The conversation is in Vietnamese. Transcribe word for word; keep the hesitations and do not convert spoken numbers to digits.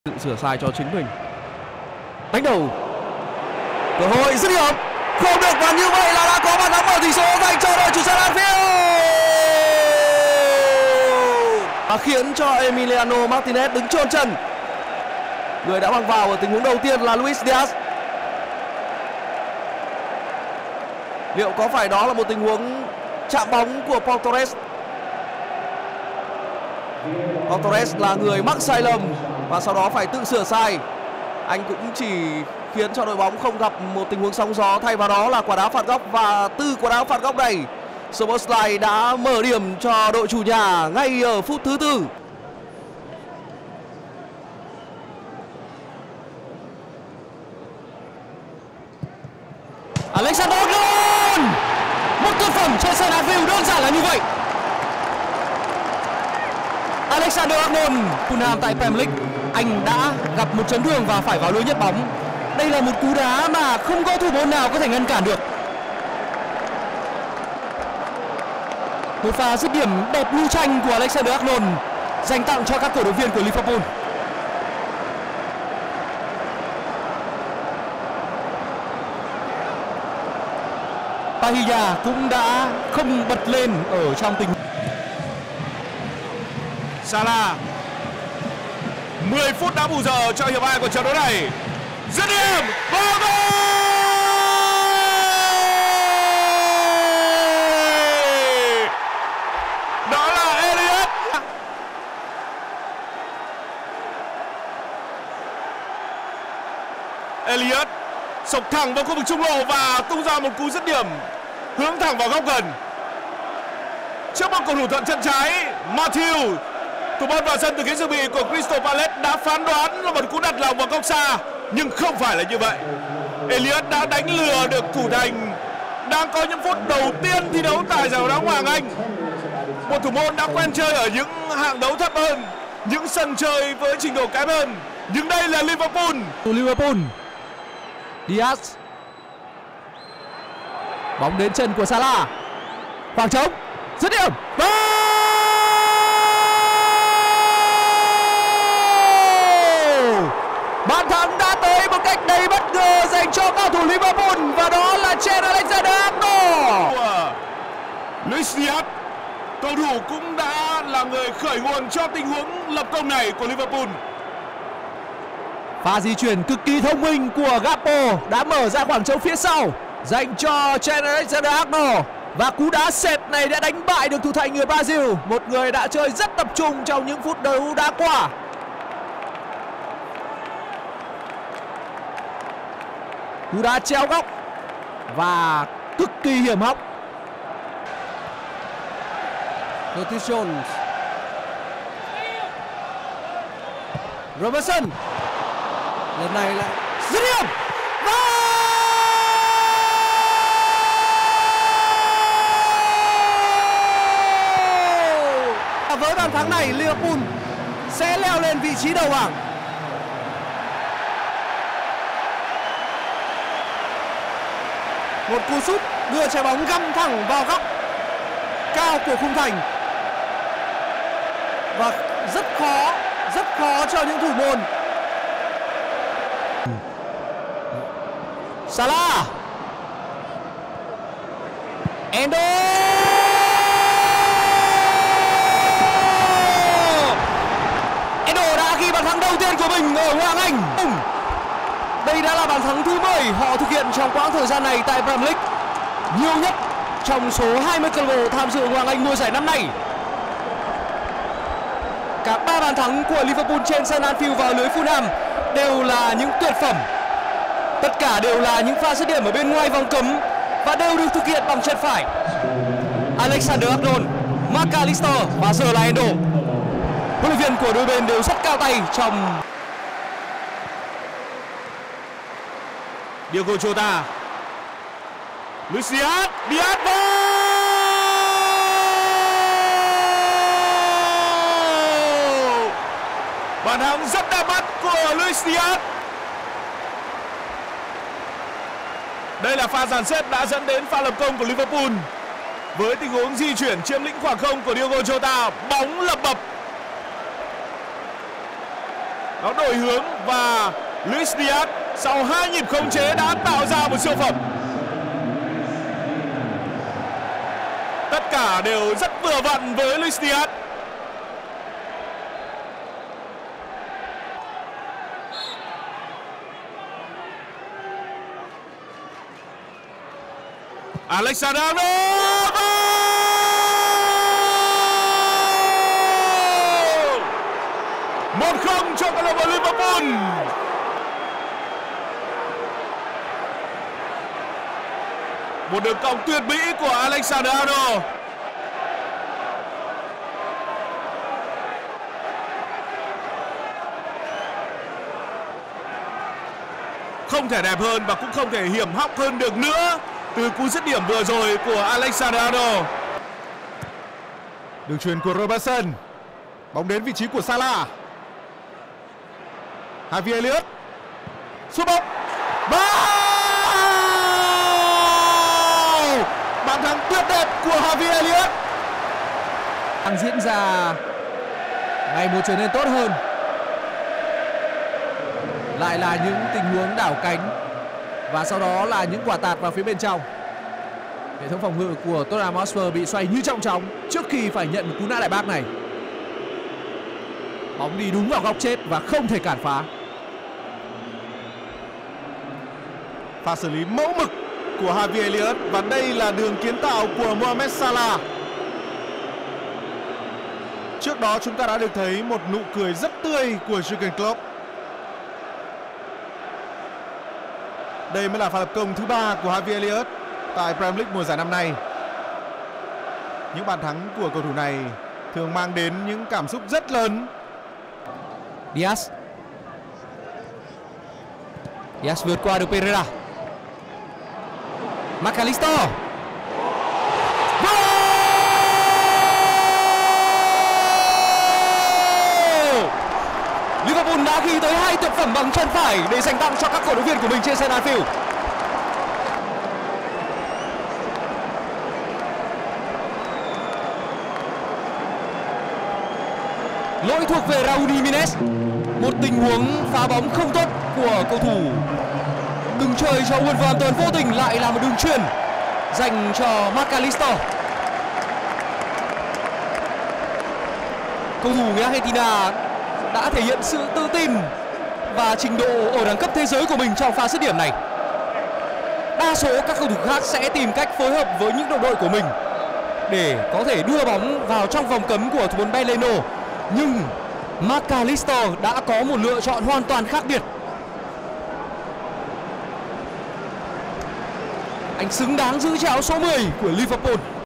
tự sửa sai cho chính mình. Đánh đầu, cơ hội dứt điểm không được, và như vậy là đã có bàn thắng mở tỷ số dành cho đội chủ sân Anfield và khiến cho Emiliano Martinez đứng chôn chân. Người đã băng vào ở tình huống đầu tiên là Luis Diaz. Liệu có phải đó là một tình huống chạm bóng của Pau Torres? Pau Torres là người mắc sai lầm và sau đó phải tự sửa sai. Anh cũng chỉ khiến cho đội bóng không gặp một tình huống sóng gió, thay vào đó là quả đá phạt góc, và từ quả đá phạt góc này Szoboszlai đã mở điểm cho đội chủ nhà ngay ở phút thứ tư. Alexander-Arnold, một tuyệt phẩm trên sân Anfield, đơn giản là như vậy. Alexander-Arnold, Fulham tại Premier League, anh đã gặp một chấn thương và phải vào lưới nhấc bóng. Đây là một cú đá mà không có thủ môn nào có thể ngăn cản được. Một pha dứt điểm đẹp lưu tranh của Alexander-Arnold dành tặng cho các cổ động viên của Liverpool. Pahilla cũng đã không bật lên ở trong tình huống. Salah, mười phút đã bù giờ cho hiệp hai của trận đấu này. Dứt điểm vào gol! Đó là Elliot. Elliot sộc thẳng vào khu vực trung lộ và tung ra một cú dứt điểm hướng thẳng vào góc gần. Trước một cầu thủ thuận chân trái, Matthew, thủ môn vào sân từ ghế dự bị của Crystal Palace, đã phán đoán là một cú đặt lòng vào góc xa, nhưng không phải là như vậy. Elliot đã đánh lừa được thủ thành đang có những phút đầu tiên thi đấu tại giải Ngoại hạng Hoàng Anh. Một thủ môn đã quen chơi ở những hạng đấu thấp hơn, những sân chơi với trình độ kém hơn, nhưng đây là Liverpool. Liverpool, Diaz, bóng đến chân của Salah, khoảng trống, dứt điểm. Bàn thắng đã tới một cách đầy bất ngờ dành cho cầu thủ Liverpool, và đó là Trent Alexander-Arnold. Luis Diaz, cầu thủ cũng đã là người khởi nguồn cho tình huống lập công này của Liverpool. Pha di chuyển cực kỳ thông minh của Gakpo đã mở ra khoảng trống phía sau dành cho Trent Alexander-Arnold, và cú đá sệt này đã đánh bại được thủ thành người Brazil, một người đã chơi rất tập trung trong những phút đấu đá qua. Cú đá treo góc và cực kỳ hiểm hóc. Curtis Jones, Robertson, lần này lại dứt điểm. Và với bàn thắng này, Liverpool sẽ leo lên vị trí đầu bảng. Một cú sút đưa trái bóng găm thẳng vào góc cao của khung thành, và rất khó, rất khó cho những thủ môn. Salah, Endo, Endo đã ghi bàn thắng đầu tiên của mình ở Ngoại hạng Anh. Đây đã là bàn thắng thứ mười họ thực hiện trong quãng thời gian này tại Premier League, nhiều nhất trong số hai mươi câu lạc bộ tham dự Ngoại hạng Anh mùa giải năm nay. Cả ba bàn thắng của Liverpool trên sân Anfield vào lưới Fulham đều là những tuyệt phẩm. Tất cả đều là những pha dứt điểm ở bên ngoài vòng cấm và đều được thực hiện bằng chân phải. Alexander-Arnold, Mac Allister và giờ là Endo. Huấn luyện viên của đôi bên đều rất cao tay trong. Diogo Jota, Luis Diaz, Diaz vô! Bàn thắng rất đẹp mắt của Luis Diaz. Đây là pha dàn xếp đã dẫn đến pha lập công của Liverpool. Với tình huống di chuyển chiếm lĩnh khoảng không của Diogo Jota, bóng lập bập Nó đổi hướng và Luis Diaz sau hai nhịp khống chế đã tạo ra một siêu phẩm. Tất cả đều rất vừa vặn với Luis Diaz. Alexander Arnold! một không cho câu lạc bộ Liverpool. Một đường cong tuyệt mỹ của Alexander Arnold. Không thể đẹp hơn và cũng không thể hiểm hóc hơn được nữa từ cú dứt điểm vừa rồi của Alexander Arnold. Đường chuyền của Robertson. Bóng đến vị trí của Salah. Harvey Elliott. Sút bóng. Bao! Bàn thắng tuyệt đẹp của Harvey Elliott. Đang diễn ra ngày một trở nên tốt hơn. Lại là những tình huống đảo cánh và sau đó là những quả tạt vào phía bên trong. Hệ thống phòng ngự của Tottenham Hotspur bị xoay như trong chóng trước khi phải nhận một cú nã đại bác này. Bóng đi đúng vào góc chết và không thể cản phá. Pha xử lý mẫu mực của Harvey Elliott và đây là đường kiến tạo của Mohamed Salah. Trước đó chúng ta đã được thấy một nụ cười rất tươi của Jurgen Klopp. Đây mới là pha lập công thứ ba của Harvey Elliott tại Premier League mùa giải năm nay. Những bàn thắng của cầu thủ này thường mang đến những cảm xúc rất lớn. Diaz. Diaz vượt qua được Pereira. McAllister. Liverpool đã ghi tới hai tuyệt phẩm bằng chân phải để dành tặng cho các cổ động viên của mình trên sân Anfield. Lỗi thuộc về Raúl Jiménez. Một tình huống phá bóng không tốt của cầu thủ từng chơi cho Wolverhampton, vô tình lại là một đường chuyền dành cho McAllister. Cầu thủ người Argentina đã thể hiện sự tự tin và trình độ ở đẳng cấp thế giới của mình trong pha dứt điểm này. Đa số các cầu thủ khác sẽ tìm cách phối hợp với những đồng đội của mình để có thể đưa bóng vào trong vòng cấm của thủ môn Beleno, nhưng McAllister đã có một lựa chọn hoàn toàn khác biệt. Anh xứng đáng giữ chiếc áo số mười của Liverpool.